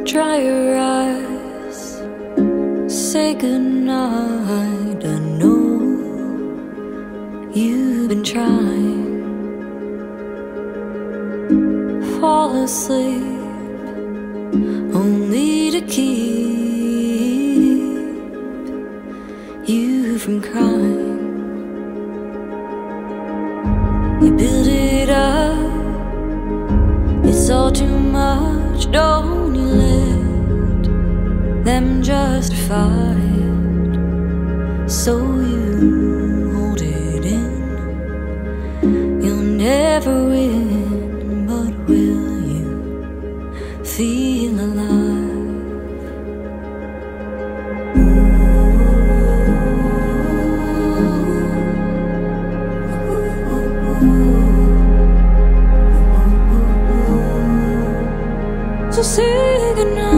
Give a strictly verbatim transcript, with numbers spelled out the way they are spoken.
Dry your eyes, say goodnight. I know you've been trying. Fall asleep, only to keep you from crying. You build it up, it's all too much. Don't you let them justify it. So you hold it in. You'll never win, but will you feel alive? So say goodnight.